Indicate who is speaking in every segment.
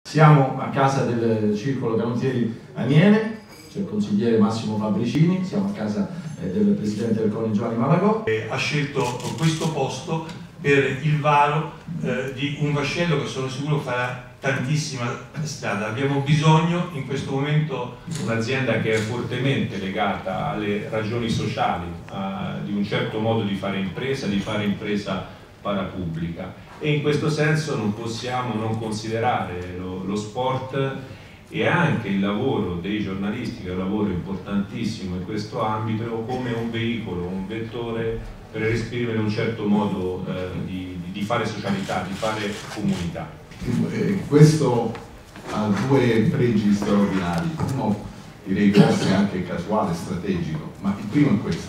Speaker 1: Siamo a casa del Circolo Canottieri Aniene, c'è il consigliere Massimo Fabricini, siamo a casa del presidente del CONI Giovanni Malagò.
Speaker 2: Ha scelto questo posto per il varo di un vascello che sono sicuro farà tantissima strada. Abbiamo bisogno in questo momento
Speaker 3: un'azienda che è fortemente legata alle ragioni sociali, di un certo modo di fare impresa parapubblica, e in questo senso non possiamo non considerare lo sport e anche il lavoro dei giornalisti, che è un lavoro importantissimo in questo ambito, come un veicolo, un vettore per esprimere un certo modo di fare socialità, di fare comunità.
Speaker 4: Questo ha due pregi straordinari, uno direi forse anche casuale, strategico, ma il primo è questo: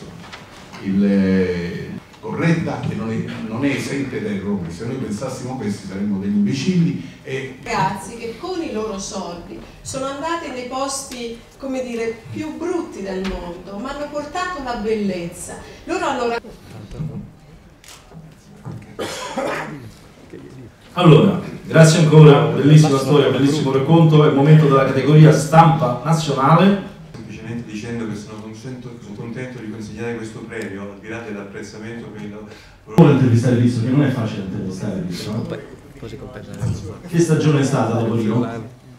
Speaker 4: corretta e non è esente da errori. Se noi pensassimo questi saremmo degli imbecilli.
Speaker 5: Ragazzi che con i loro soldi sono andati nei posti, come dire, più brutti del mondo, ma hanno portato la bellezza. Loro hanno
Speaker 1: Allora, grazie ancora, bellissima storia, bellissimo racconto. È il momento della categoria stampa nazionale.
Speaker 2: Semplicemente dicendo che sono contento di consegnare questo premio, al di là dell'apprezzamento che
Speaker 1: Vuole intervistare Lisso, che non è facile intervistare Lisso, no? Che stagione è stata Topolino?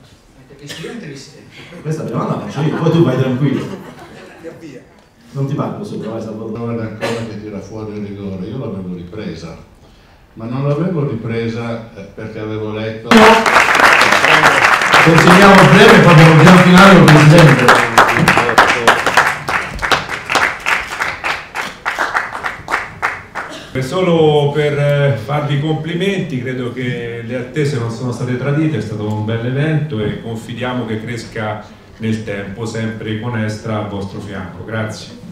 Speaker 1: Questa prima la faccio io, poi tu vai tranquillo. Non ti parlo sopra, vai Salvatore.
Speaker 6: Non è ancora che tira fuori il rigore, io l'avevo ripresa, ma non l'avevo ripresa perché avevo letto.
Speaker 1: Consegniamo il premio e poi abbiamo il gran finale con il presidente.
Speaker 3: Solo per farvi i complimenti, credo che le attese non sono state tradite, è stato un bel evento e confidiamo che cresca nel tempo, sempre con Estra al vostro fianco. Grazie.